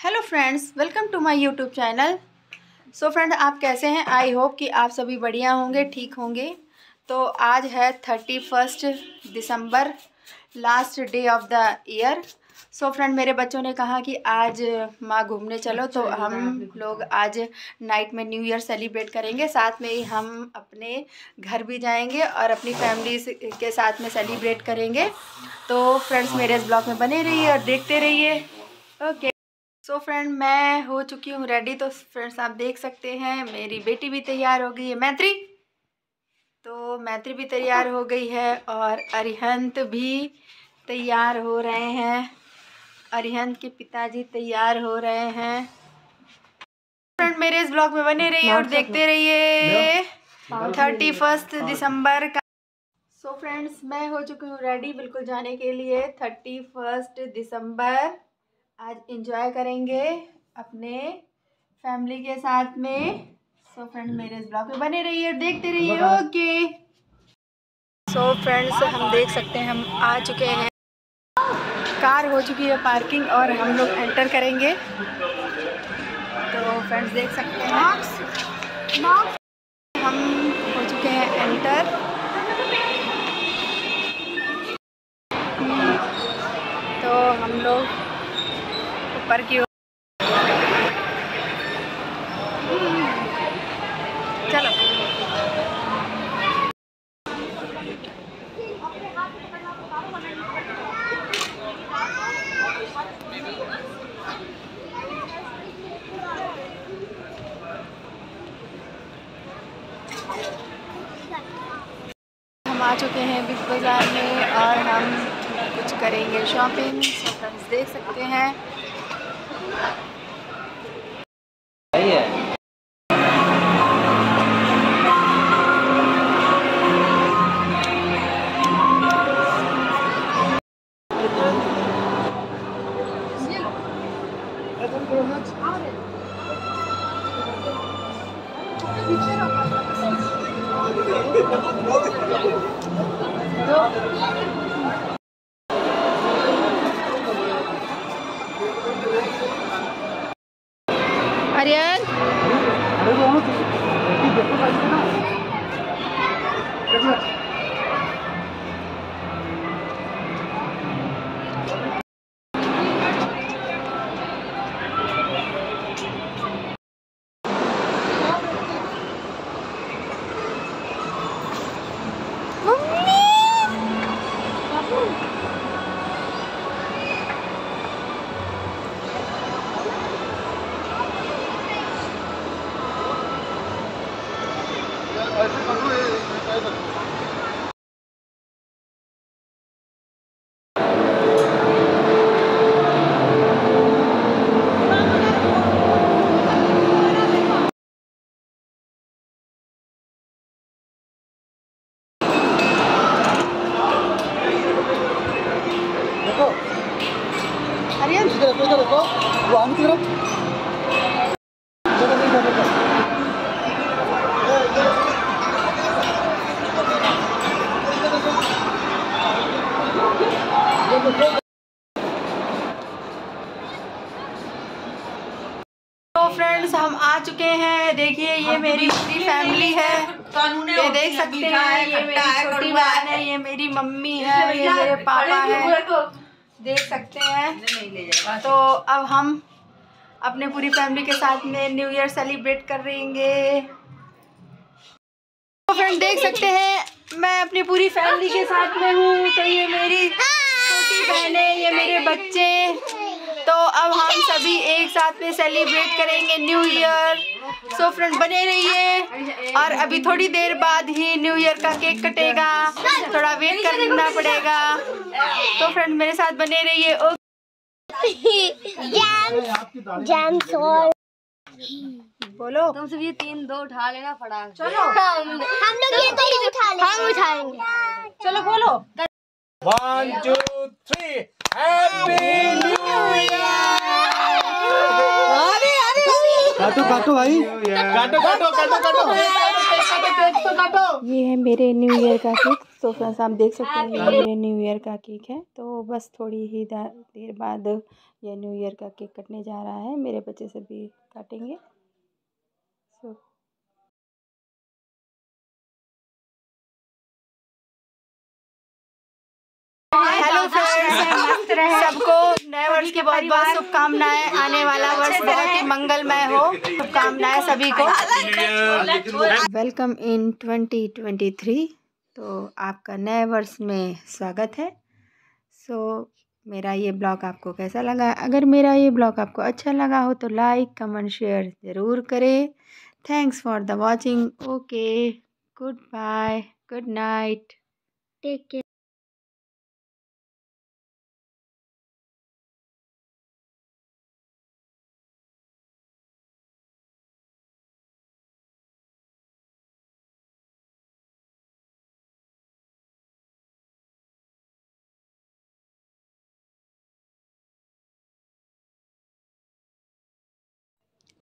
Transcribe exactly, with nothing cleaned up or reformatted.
Hello friends, welcome to my YouTube channel. So friend, आप कैसे हैं? आई होप कि आप सभी बढ़िया होंगे, ठीक होंगे। तो आज है thirty first December, last day of the year. So friend, मेरे बच्चों ने कहा कि आज माँ घूमने चलो, तो हम लोग आज नाइट में न्यू ईयर सेलिब्रेट करेंगे। साथ में ही हम अपने घर भी जाएंगे और अपनी फैमिली के साथ में सेलिब्रेट करेंगे। तो फ्रेंड्स, मेरे इस ब्लॉग में बने रहिए और देखते रहिए। ओके। सो so फ्रेंड, मैं हो चुकी हूँ रेडी। तो फ्रेंड्स, आप देख सकते हैं मेरी बेटी भी तैयार हो गई है, मैत्री। तो मैत्री भी तैयार हो गई है और अरिहंत भी तैयार हो रहे हैं। अरिहंत के पिताजी तैयार हो रहे हैं। फ्रेंड, मेरे इस ब्लॉग में बने रहिए और देखते रहिए थर्टी फर्स्ट दिसंबर का। सो so फ्रेंड्स, मैं हो चुकी हूँ रेडी बिल्कुल जाने के लिए। थर्टी फर्स्ट दिसंबर आज एंजॉय करेंगे अपने फैमिली के साथ में। सो फ्रेंड, मेरे इस ब्लॉग में बने रहिए और देखते रहिए। ओके। सो फ्रेंड्स, हम देख सकते हैं हम आ चुके हैं। कार हो चुकी है पार्किंग और हम लोग एंटर करेंगे। तो फ्रेंड्स, देख सकते हैं हम हो चुके हैं एंटर। तो हम लोग ऊपर की ओर चलो। हम आ चुके हैं बिग बाज़ार में और हम कुछ करेंगे शॉपिंग। तो फ्रेंड्स, देख सकते हैं आर्यन। आर्यन, देखो देखो वो आम की तरफ। तो फ्रेंड्स, हम आ चुके हैं। देखिए, ये मेरी पूरी फैमिली है। ये देख सकते हैं, ये मेरी छोटी बहन है, ये मेरी मम्मी है, ये मेरे पापा है। देख सकते हैं। तो अब हम अपने पूरी फैमिली के साथ में न्यू ईयर सेलिब्रेट करेंगे। तो फ्रेंड, देख सकते हैं मैं अपनी पूरी फैमिली के साथ में हूँ। तो ये मेरी छोटी बहनें, ये मेरे बच्चे। तो अब हम सभी एक साथ में सेलिब्रेट करेंगे न्यू ईयर। सो फ्रेंड, बने रहिए और अभी थोड़ी देर बाद ही न्यू ईयर का केक कटेगा। थोड़ा वेट करना पड़ेगा। तो फ्रेंड, मेरे साथ बने रहिए। जैम्स और बोलो। तुम सब ये तीन दो उठा लेना पड़ा। चलो हम हम लोग ये तो उठा लेंगे। हम उठाएंगे। चलो बोलो। One two three happy new year. अरे अरे काटो काटो भाई, काटो काटो काटो काटो। ये है मेरे न्यू ईयर का केक। तो फ्रेंड्स आप देख सकते हैं ये मेरे न्यू ईयर का केक है। तो बस थोड़ी ही देर बाद ये न्यू ईयर का केक कटने जा रहा है। मेरे बच्चे सभी काटेंगे। सो हेलो फ्रेंड्स, सबको नए वर्ष की बहुत बहुत शुभकामनाएं। आने वाला वर्ष बहुत ही मंगलमय हो। शुभकामनाएं सभी को। Welcome in twenty twenty three. तो आपका नए वर्ष में स्वागत है। सो मेरा ये ब्लॉग आपको कैसा लगा? अगर मेरा ये ब्लॉग आपको अच्छा लगा हो तो लाइक कमेंट शेयर ज़रूर करें। Thanks for the watching. Okay, good bye, good night, take care.